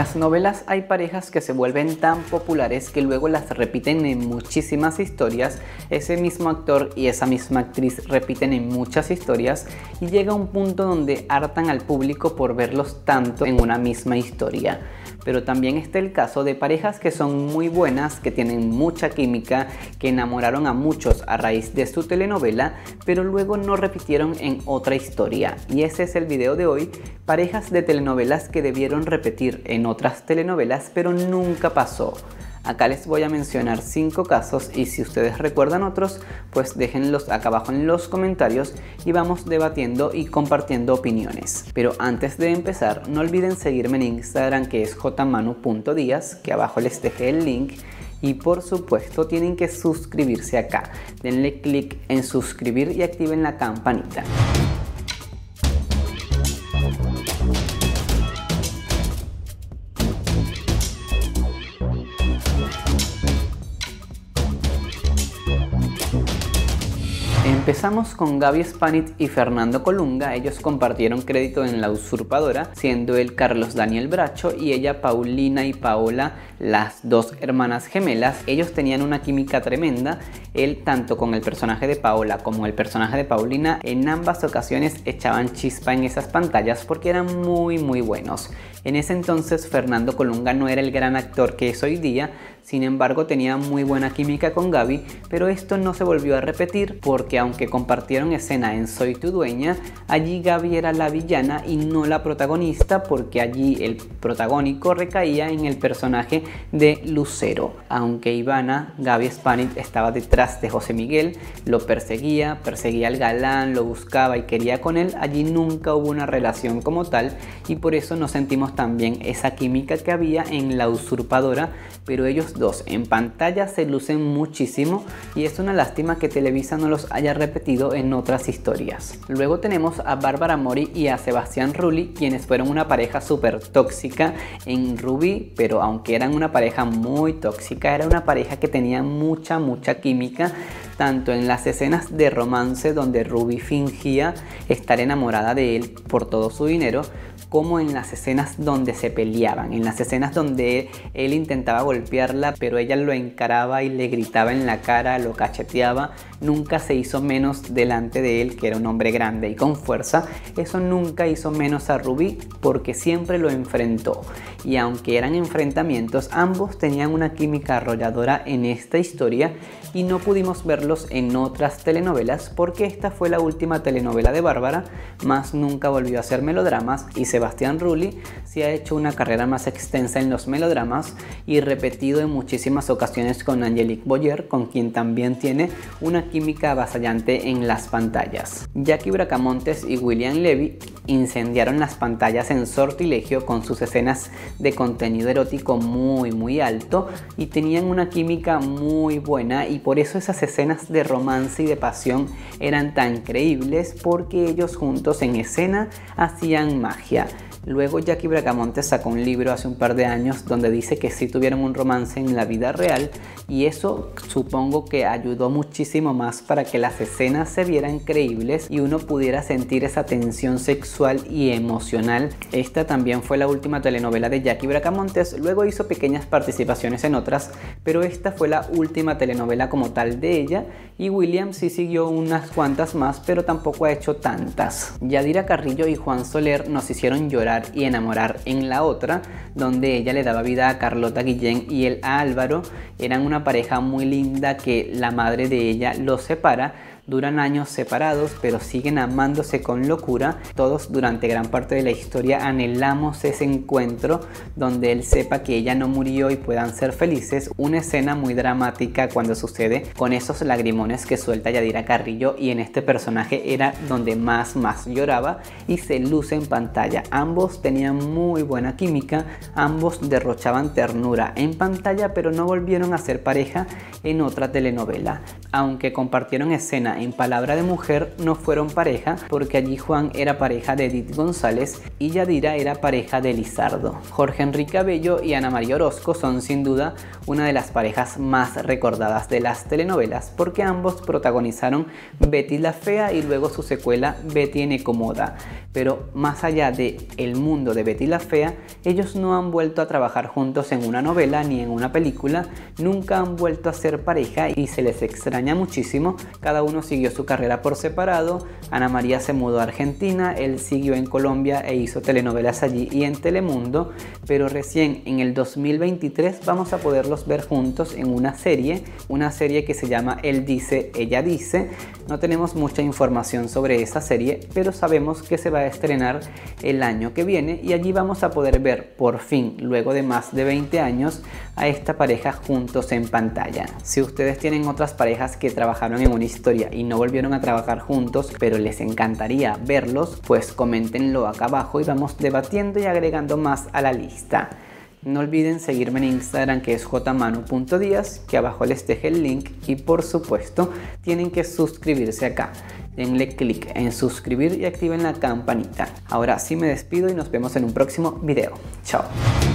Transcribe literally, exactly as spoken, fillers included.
las novelas hay parejas que se vuelven tan populares que luego las repiten en muchísimas historias. Ese mismo actor y esa misma actriz repiten en muchas historias y llega un punto donde hartan al público por verlos tanto en una misma historia. Pero también está el caso de parejas que son muy buenas, que tienen mucha química, que enamoraron a muchos a raíz de su telenovela, pero luego no repitieron en otra historia. Y ese es el video de hoy, parejas de telenovelas que debieron repetir en otras telenovelas, pero nunca pasó. Acá les voy a mencionar cinco casos y si ustedes recuerdan otros, pues déjenlos acá abajo en los comentarios y vamos debatiendo y compartiendo opiniones. Pero antes de empezar, no olviden seguirme en Instagram, que es jmanu punto diaz, que abajo les dejé el link. Y por supuesto tienen que suscribirse acá. Denle clic en suscribir y activen la campanita. Empezamos con Gaby Spanik y Fernando Colunga. Ellos compartieron crédito en La Usurpadora, siendo él Carlos Daniel Bracho y ella Paulina y Paola, las dos hermanas gemelas. Ellos tenían una química tremenda. Él, tanto con el personaje de Paola como el personaje de Paulina, en ambas ocasiones echaban chispa en esas pantallas porque eran muy muy buenos. En ese entonces Fernando Colunga no era el gran actor que es hoy día, sin embargo tenía muy buena química con Gaby, pero esto no se volvió a repetir porque aunque compartieron escena en Soy tu dueña, allí Gaby era la villana y no la protagonista, porque allí el protagónico recaía en el personaje de Lucero. Aunque Ivana, Gaby Spanik, estaba detrás de José Miguel, lo perseguía, perseguía al galán, lo buscaba y quería con él, allí nunca hubo una relación como tal y por eso no sentimos también esa química que había en La Usurpadora, pero ellos dos en pantalla se lucen muchísimo y es una lástima que Televisa no los haya repetido en otras historias. Luego tenemos a Bárbara Mori y a Sebastián Rulli, quienes fueron una pareja súper tóxica en Rubí, pero aunque eran una pareja muy tóxica, era una pareja que tenía mucha mucha química, tanto en las escenas de romance donde Rubí fingía estar enamorada de él por todo su dinero, como en las escenas donde se peleaban, en las escenas donde él intentaba golpearla, pero ella lo encaraba y le gritaba en la cara, lo cacheteaba. Nunca se hizo menos delante de él, que era un hombre grande y con fuerza. Eso nunca hizo menos a Rubí, porque siempre lo enfrentó. Y aunque eran enfrentamientos, ambos tenían una química arrolladora en esta historia y no pudimos verlos en otras telenovelas porque esta fue la última telenovela de Bárbara, más nunca volvió a hacer melodramas, y Sebastián Rulli sí ha hecho una carrera más extensa en los melodramas y repetido en muchísimas ocasiones con Angelique Boyer, con quien también tiene una química avasallante en las pantallas. Jackie Bracamontes y William Levy incendiaron las pantallas en Sortilegio con sus escenas de contenido erótico muy muy alto y tenían una química muy buena, y por eso esas escenas de romance y de pasión eran tan creíbles, porque ellos juntos en escena hacían magia. Luego Jackie Bracamontes sacó un libro hace un par de años donde dice que sí tuvieron un romance en la vida real, y eso supongo que ayudó muchísimo más para que las escenas se vieran creíbles y uno pudiera sentir esa tensión sexual y emocional. Esta también fue la última telenovela de Jackie Bracamontes, luego hizo pequeñas participaciones en otras, pero esta fue la última telenovela como tal de ella, y William sí siguió unas cuantas más, pero tampoco ha hecho tantas. Yadira Carrillo y Juan Soler nos hicieron llorar y enamorar en La Otra, donde ella le daba vida a Carlota Guillén y él a Álvaro. Eran una pareja muy linda que la madre de ella los separa. Duran años separados, pero siguen amándose con locura. Todos durante gran parte de la historia anhelamos ese encuentro donde él sepa que ella no murió y puedan ser felices. Una escena muy dramática cuando sucede, con esos lagrimones que suelta Yadira Carrillo, y en este personaje era donde más más lloraba y se luce en pantalla. Ambos tenían muy buena química, ambos derrochaban ternura en pantalla, pero no volvieron a ser pareja en otra telenovela. Aunque compartieron escena en Palabra de Mujer, no fueron pareja porque allí Juan era pareja de Edith González y Yadira era pareja de Lizardo. Jorge Enrique Abello y Ana María Orozco son sin duda una de las parejas más recordadas de las telenovelas porque ambos protagonizaron Betty la Fea y luego su secuela Betty en Ecomoda. pero más allá de el mundo de Betty la Fea, ellos no han vuelto a trabajar juntos en una novela ni en una película, nunca han vuelto a ser pareja y se les extraña muchísimo. Cada uno siguió su carrera por separado. Ana María se mudó a Argentina, él siguió en Colombia e hizo telenovelas allí y en Telemundo, pero recién en el dos mil veintitrés vamos a poderlos ver juntos en una serie, una serie que se llama Él dice, ella dice. No tenemos mucha información sobre esa serie, pero sabemos que se va a estrenar el año que viene y allí vamos a poder ver por fin, luego de más de veinte años, a esta pareja juntos en pantalla. Si ustedes tienen otras parejas que trabajaron en una historia y no volvieron a trabajar juntos, pero les encantaría verlos, pues coméntenlo acá abajo y vamos debatiendo y agregando más a la lista. No olviden seguirme en Instagram, que es jmanu punto díaz, que abajo les dejé el link, y por supuesto tienen que suscribirse acá. Denle clic en suscribir y activen la campanita. Ahora sí me despido y nos vemos en un próximo video. Chao.